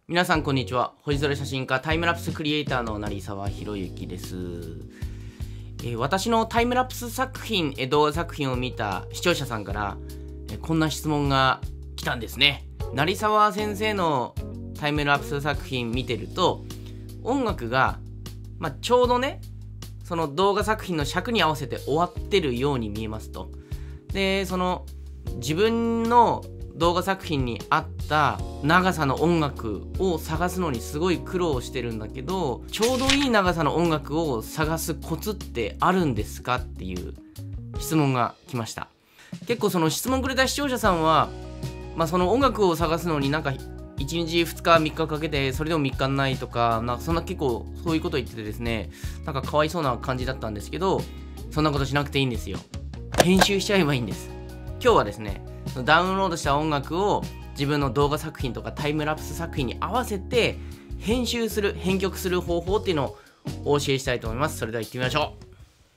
皆さんこんにちは。星空写真家タイムラプスクリエイターの成沢宏之です。私のタイムラプス作品、動画作品を見た視聴者さんから、こんな質問が来たんですね。成沢先生のタイムラプス作品見てると、音楽が、ちょうどね、その動画作品の尺に合わせて終わってるように見えますと。で、その自分の動画作品に合った長さの音楽を探すのにすごい苦労してるんだけど、ちょうどいい長さの音楽を探すコツってあるんですかっていう質問が来ました。結構その質問くれた視聴者さんは、その音楽を探すのになんか1日2日3日かけてそれでも3日ないとか、そんな結構そういうこと言っててですね、なんかかわいそうな感じだったんですけど、そんなことしなくていいんですよ。編集しちゃえばいいんです。今日はですね、ダウンロードした音楽を自分の動画作品とかタイムラプス作品に合わせて編曲する方法っていうのをお教えしたいと思います。それでは行ってみましょう。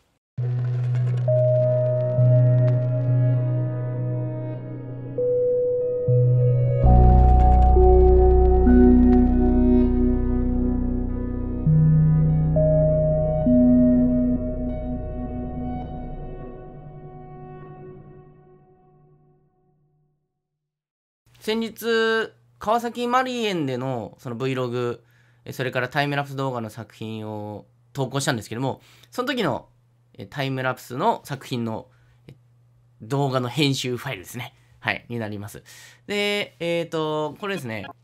先日川崎マリエンでのその Vlog、それからタイムラプス動画の作品を投稿したんですけども、その時のタイムラプスの作品の動画の編集ファイルですね。はい、になります。で、これですね。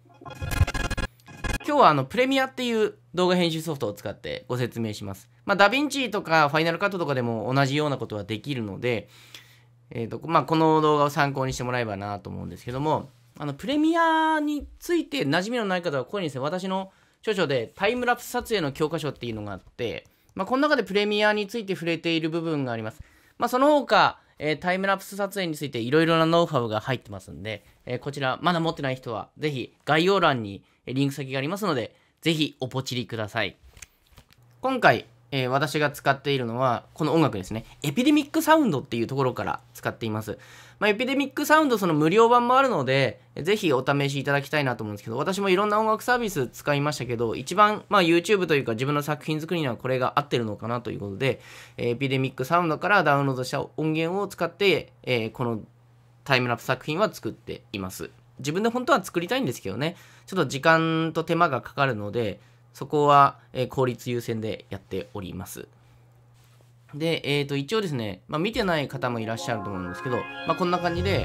今日はプレミアっていう動画編集ソフトを使ってご説明します。ダヴィンチとかファイナルカットとかでも同じようなことはできるので、この動画を参考にしてもらえばなと思うんですけども、プレミアについて馴染みのない方はここにですね、私の著書でタイムラプス撮影の教科書っていうのがあって、この中でプレミアについて触れている部分があります。その他、タイムラプス撮影についていろいろなノウハウが入ってますんで、こちらまだ持ってない人はぜひ概要欄にリンク先がありますので、ぜひおポチりください。今回私が使っているのはこの音楽ですね。エピデミックサウンドっていうところから使っています。エピデミックサウンドその無料版もあるので、ぜひお試しいただきたいなと思うんですけど、私もいろんな音楽サービス使いましたけど、一番YouTube というか自分の作品作りにはこれが合ってるのかなということで、エピデミックサウンドからダウンロードした音源を使って、このタイムラプス作品は作っています。自分で本当は作りたいんですけどね、ちょっと時間と手間がかかるので、そこは効率優先でやっております。で、一応ですね、見てない方もいらっしゃると思うんですけど、こんな感じで、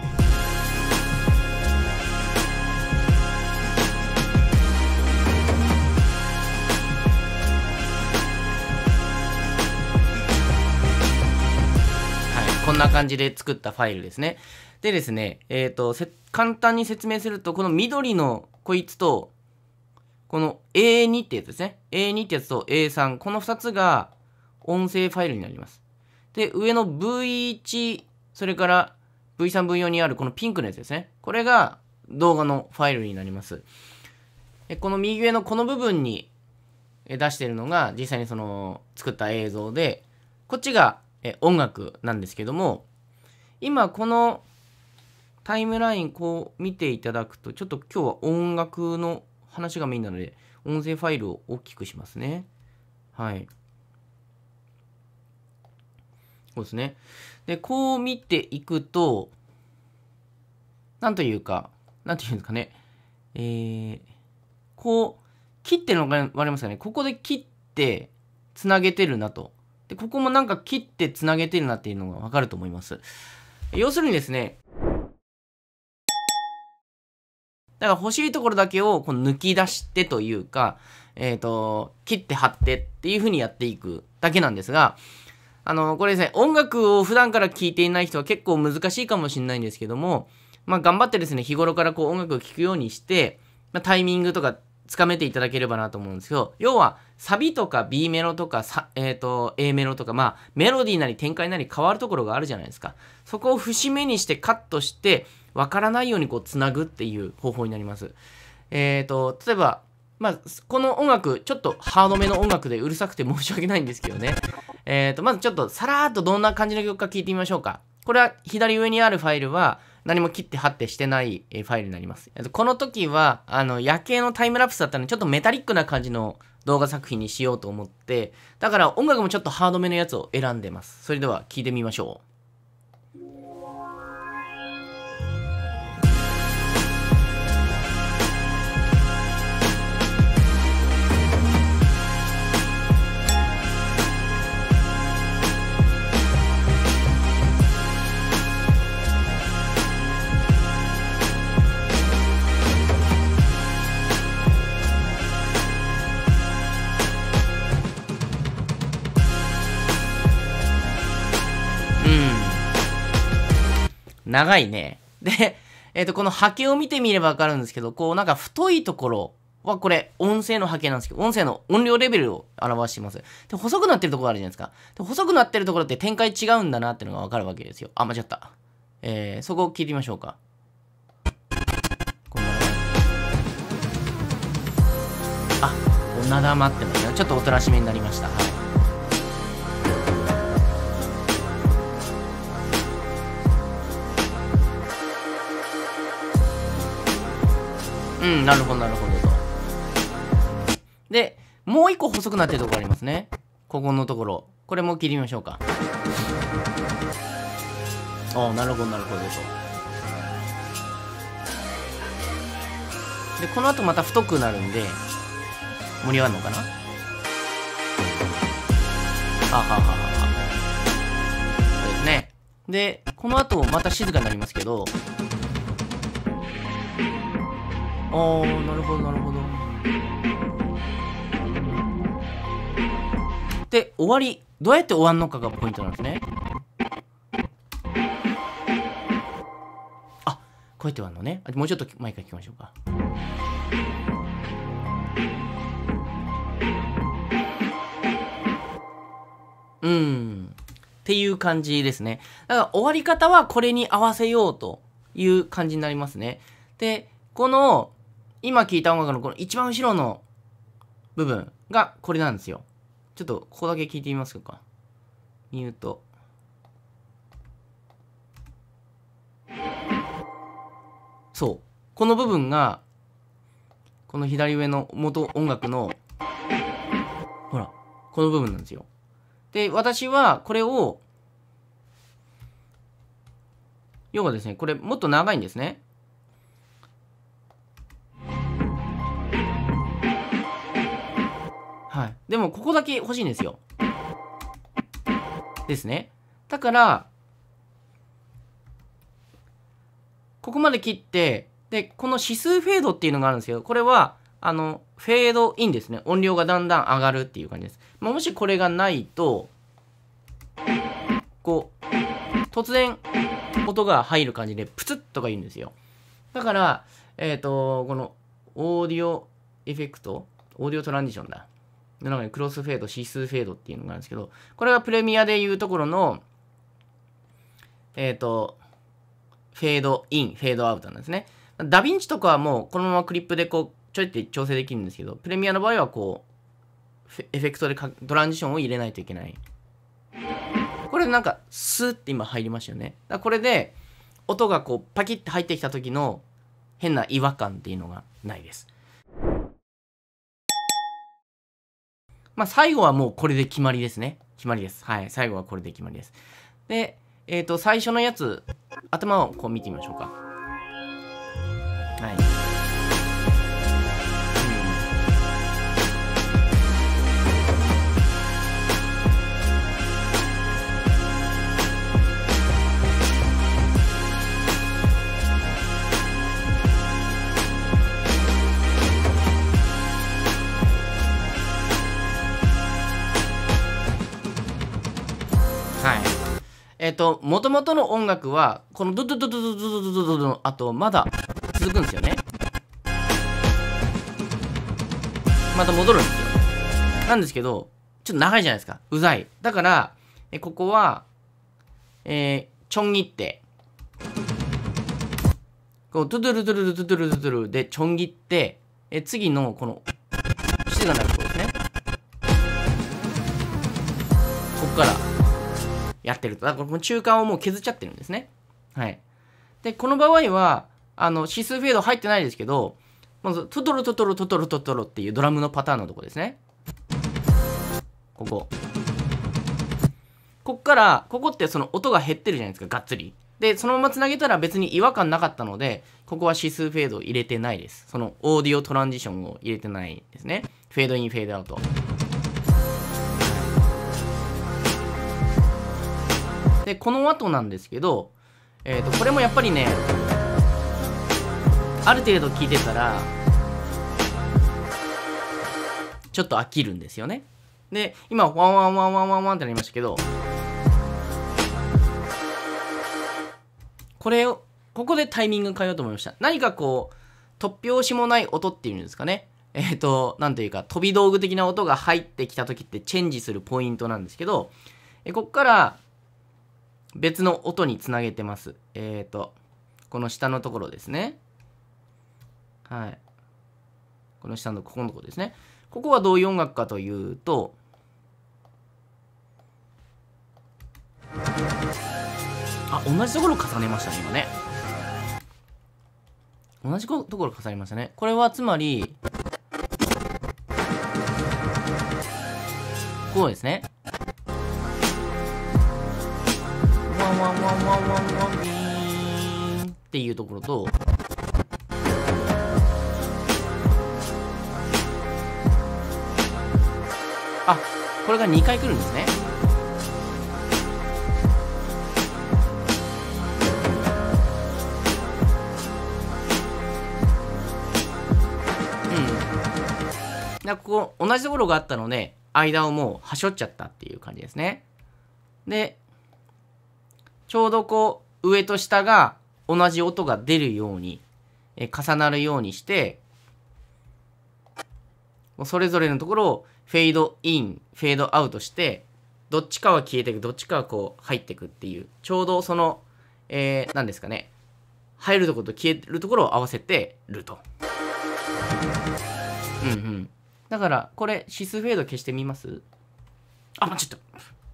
こんな感じで作ったファイルですね。でですね、簡単に説明すると、この緑のこいつと、この A2 ってやつですね。A2 ってやつと A3。この2つが音声ファイルになります。で、上の V1、それから V3、V4 にあるこのピンクのやつですね。これが動画のファイルになります。この右上のこの部分に出しているのが実際にその作った映像で、こっちが音楽なんですけども、今このタイムラインこう見ていただくと、ちょっと今日は音楽の話がメインなので、音声ファイルを大きくしますね。はい。そうですね。で、こう見ていくと、なんていうんですかね。こう、切ってるのが分かりますかね。ここで切ってつなげてるなと。で、ここもなんか切ってつなげてるなっていうのが分かると思います。要するにですね、だから欲しいところだけをこう抜き出してというか、切って貼ってっていう風にやっていくだけなんですが、これですね、音楽を普段から聴いていない人は結構難しいかもしれないんですけども、頑張ってですね、日頃からこう音楽を聴くようにして、タイミングとかつかめていただければなと思うんですけど、要はサビとか B メロとかA メロとか、メロディーなり展開なり変わるところがあるじゃないですか。そこを節目にしてカットして、わからないようにこうつなぐっていう方法になります。例えば、この音楽、ちょっとハードめの音楽でうるさくて申し訳ないんですけどね。まずちょっとさらーっとどんな感じの曲か聞いてみましょうか。これは左上にあるファイルは、 何も切って貼ってしてないファイルになります。この時は、夜景のタイムラプスだったので、ちょっとメタリックな感じの動画作品にしようと思って、だから音楽もちょっとハードめのやつを選んでます。それでは聞いてみましょう。長いね。で、この波形を見てみればわかるんですけど、こうなんか太いところはこれ音声の波形なんですけど、音声の音量レベルを表しています。で、細くなってるところあるじゃないですか。で、細くなってるところって展開違うんだなっていうのがわかるわけですよ。あ、間違った。そこを聞いてみましょうか。こんなあ、おなだまってますね。ちょっとおとなしめになりました。はい。なるほど、なるほどと。で、もう一個細くなってるところありますね。ここのところ。これも切りましょうか。ああ、なるほど、なるほどと。で、この後また太くなるんで、盛り上がるのかな。ははははは。そうですね。で、この後また静かになりますけど、あー、なるほど、なるほど。で、終わり。どうやって終わるのかがポイントなんですね。あ、こうやって終わるのね。もうちょっと前から聞きましょうか。っていう感じですね。だから終わり方はこれに合わせようという感じになりますね。で、この、今聞いた音楽のこの一番後ろの部分がこれなんですよ。ちょっとここだけ聞いてみますか。ミュート。そう。この部分が、この左上の元音楽の、ほら、この部分なんですよ。で、私はこれを、要はですね、これもっと長いんですね。はい。でも、ここだけ欲しいんですよ。ですね。だから、ここまで切って、で、この指数フェードっていうのがあるんですけど、これは、フェードインですね。音量がだんだん上がるっていう感じです。まあ、もしこれがないと、こう、突然、音が入る感じで、プツッとか言うんですよ。だから、この、オーディオエフェクト、オーディオトランジションだ。の中にクロスフェード、指数フェードっていうのがあるんですけど、これはプレミアでいうところの、フェードイン、フェードアウトなんですね。ダヴィンチとかはもうこのままクリップでこう、ちょいって調整できるんですけど、プレミアの場合はこう、エフェクトでトランジションを入れないといけない。これなんか、スーって今入りましたよね。だからこれで、音がこう、パキッて入ってきた時の変な違和感っていうのがないです。まあ、最後はもうこれで決まりですね。決まりです。はい。最後はこれで決まりです。で、最初のやつ、頭をこう見てみましょうか。はい。元々の音楽は、このドドドドドドドドドドの後、まだ続くんですよね。また戻るんですよ。なんですけど、ちょっと長いじゃないですか。うざい。だから、ここは、ちょん切って、こう、ドゥドゥルドゥルドゥドゥルドゥドゥルでちょん切って、次の、この、静かなところですね。ここから、やってると。だからこの中間をもう削っちゃってるんですね。はい。 で、この場合は、指数フェード入ってないですけど、まず、トトロトトロトトロトトロっていうドラムのパターンのとこですね。ここ。こっから、ここってその音が減ってるじゃないですか、がっつり。で、そのまま繋げたら別に違和感なかったので、ここは指数フェードを入れてないです。そのオーディオトランジションを入れてないですね。フェードイン、フェードアウト。で、この後なんですけど、これもやっぱりね、ある程度聞いてたら、ちょっと飽きるんですよね。で、今、ワンワンワンワンワンワンってなりましたけど、これを、ここでタイミング変えようと思いました。何かこう、突拍子もない音っていうんですかね。なんというか、飛び道具的な音が入ってきた時ってチェンジするポイントなんですけど、こっから別の音につなげてます。この下のところですね。はい。この下のここのところですね。ここはどういう音楽かというと、あ、同じところ重ねましたね、今ね。同じところ重ねましたね。これはつまり、こうですね。ワンワンワンワンワンワンビーンっていうところと、あ、これが2回来るんですね。ここ同じところがあったので間をもうはしょっちゃったっていう感じですね。でちょうどこう上と下が同じ音が出るように重なるようにしてそれぞれのところをフェードインフェードアウトしてどっちかは消えていくどっちかはこう入っていくっていうちょうどその何ですかね入るところと消えるところを合わせてると。うんうん。だから、これ、指数フェード消してみます？あ、間違った。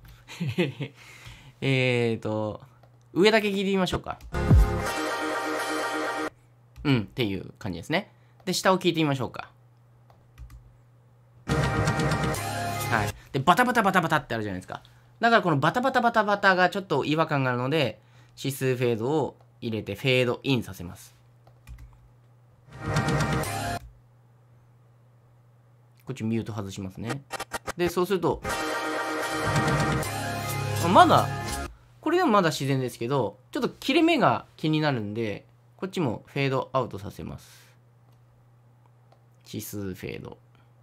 上だけ聞いてみましょうか。うん、っていう感じですね。で、下を聞いてみましょうか。はい。で、バタバタバタバタってあるじゃないですか。だから、このバタバタバタバタがちょっと違和感があるので、指数フェードを入れてフェードインさせます。こっちミュート外しますね。で、そうすると、まだ、これでもまだ自然ですけど、ちょっと切れ目が気になるんで、こっちもフェードアウトさせます。指数フェード。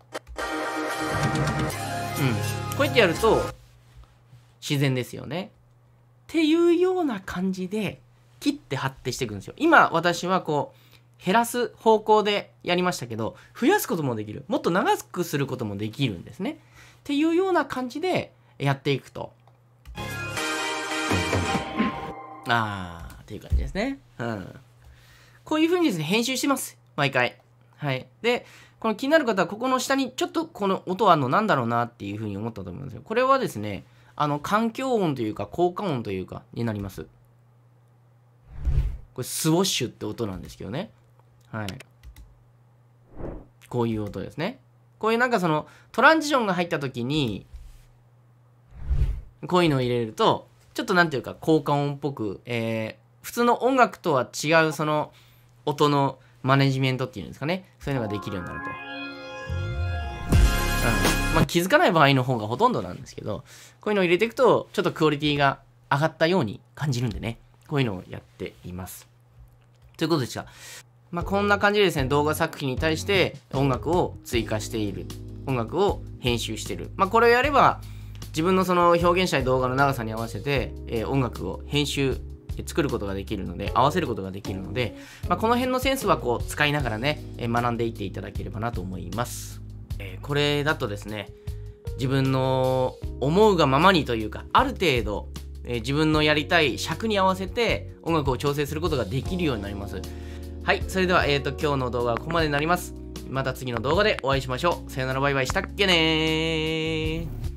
うん。こうやってやると、自然ですよね。っていうような感じで、切って貼ってしていくんですよ。今、私はこう、減らす方向でやりましたけど、増やすこともできる。もっと長くすることもできるんですね。っていうような感じでやっていくと。っていう感じですね。うん。こういう風にですね、編集してます。毎回。はい。で、この気になる方は、ここの下にちょっとこの音あるのなんだろうなっていう風に思ったと思うんですよ。これはですね、環境音というか、効果音というか、になります。これ、スウォッシュって音なんですけどね。はい。こういう音ですね。こういうなんかそのトランジションが入った時にこういうのを入れるとちょっとなんていうか効果音っぽく、普通の音楽とは違うその音のマネジメントっていうんですかね。そういうのができるようになると。まあ気づかない場合の方がほとんどなんですけど、こういうのを入れていくとちょっとクオリティが上がったように感じるんでね。こういうのをやっています。ということでした。まあこんな感じでですね、動画作品に対して音楽を追加している。音楽を編集している。まあこれをやれば、自分のその表現したい動画の長さに合わせて、音楽を編集、作ることができるので、合わせることができるので、まあこの辺のセンスはこう使いながらね、学んでいっていただければなと思います。これだとですね、自分の思うがままにというか、ある程度、自分のやりたい尺に合わせて音楽を調整することができるようになります。はい、それでは、今日の動画はここまでになります。また次の動画でお会いしましょう。さよならバイバイしたっけねー。